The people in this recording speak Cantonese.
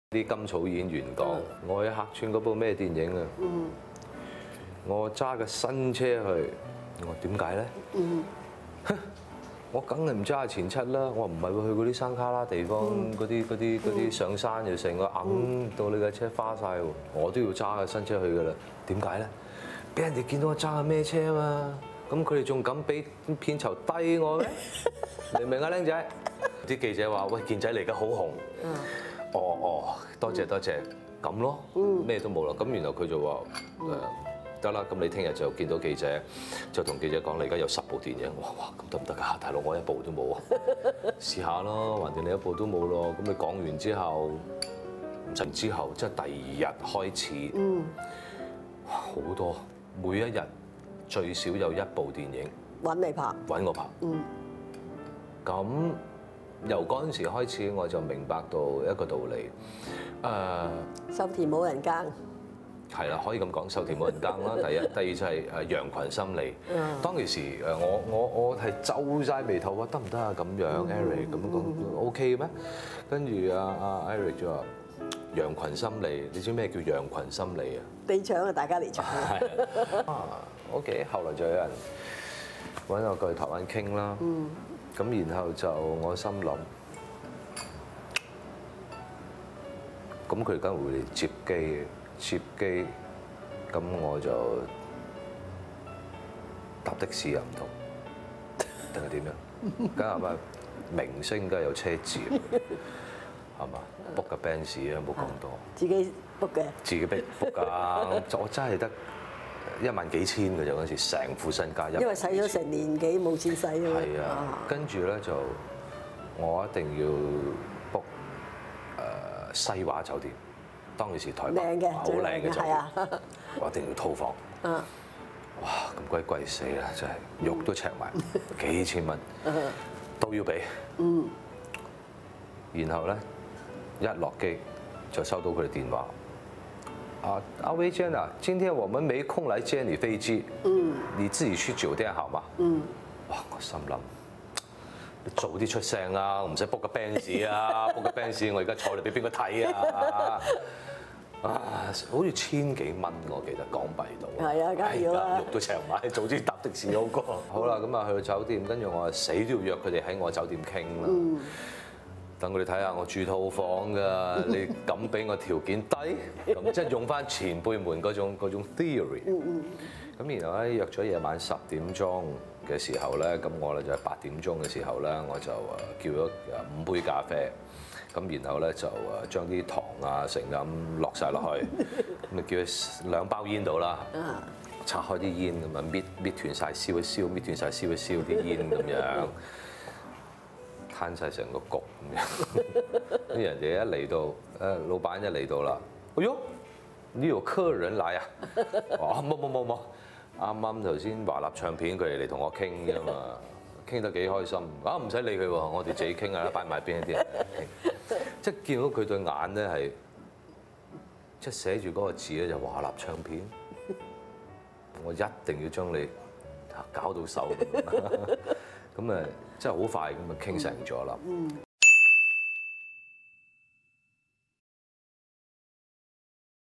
啲甘草演員講：我去客串嗰部咩電影啊？我揸架新車去，我話點解咧？我梗係唔揸前七啦！我話唔係喎，去嗰啲山卡拉地方，嗰啲上山又成個揞到你架車花晒喎，我都要揸架新車去㗎啦。點解咧？俾人哋見到我揸架咩車啊嘛，咁佢哋仲敢俾片酬低我咩？明唔明啊，僆仔？啲記者話：喂，健仔你而家好紅。哦，多謝多謝，咁咯，咩都冇啦。咁然後佢就話得啦，咁你聽日就見到記者，就同記者講你而家有10部電影。哇，咁得唔得㗎？大佬我1部都冇啊，試下咯，橫掂你1部都冇咯。咁你講完之後，之後即係第2日開始，好多，每一日最少有1部電影揾你拍， 揾我拍。咁由嗰陣時開始，我就明白到一個道理， 收田冇人耕，係啦，可以咁講，收田冇人耕啦。第一，第二就係羊群心理。當其時我係皺晒眉頭，話得唔得啊？咁樣 Eric 咁講 OK 咩？跟住阿 Eric 就話羊群心理，你知咩叫羊群心理啊？ 地搶啊，大家嚟搶。 OK， 後來就有人揾我過去台灣傾啦。咁然後就我心諗，咁佢哋梗係會接機，咁我就搭的士又唔同，定係點樣？梗係咪明星梗係有車接，係嘛？book 個 Benz 啊，冇講多。 自己 book 嘅。自己 book 㗎，我真係得1萬幾千嘅啫，嗰時成副身家。 因為使咗成年幾冇錢使啊。 係啊，跟住咧就我一定要 book 西華酒店，當其時台北好靚嘅酒店，我一定要套房。哇，咁鬼貴死啦，真係肉都赤埋，幾千蚊都要俾。然後咧一落機就收到佢哋電話。阿薇姐啊，今天我們沒空來接你飛機，你自己去酒店好嗎？哇！我心諗，你早啲出聲啊，我唔使 book 個 Benz 啊，book 個 Benz 我而家坐嚟俾邊個睇啊？好似1000幾蚊我記得港幣度。係啊，梗係要啦。肉都赤埋，早啲搭的士好過。好啦，咁啊去到酒店，跟住我死都要約佢哋喺我酒店傾啦。等佢哋睇下我住套房㗎，你敢俾我條件低？咁即係用翻前輩們嗰種 theory。咁然後咧約咗夜晚10點鐘嘅時候咧，咁我咧就係8點鐘嘅時候咧，我就叫咗5杯咖啡。咁然後咧就將啲糖啊成咁落晒落去，咁啊叫佢2包煙到啦，拆開啲煙咁啊搣斷晒燒一燒，搣斷晒燒一燒啲煙咁樣。攤晒成個局咁樣，啲人哋一嚟到，老闆一嚟到啦，哎呦，呢個客人嚟啊！哦，冇，啱啱頭先華納唱片佢哋嚟同我傾啫嘛，傾得幾開心。唔使理佢喎，我哋自己傾啊，擺埋邊啲人傾。即係見到佢對眼咧係，即係寫住嗰個字咧就華納唱片，我一定要將你搞到手咁啊！真係好快咁啊傾成咗啦。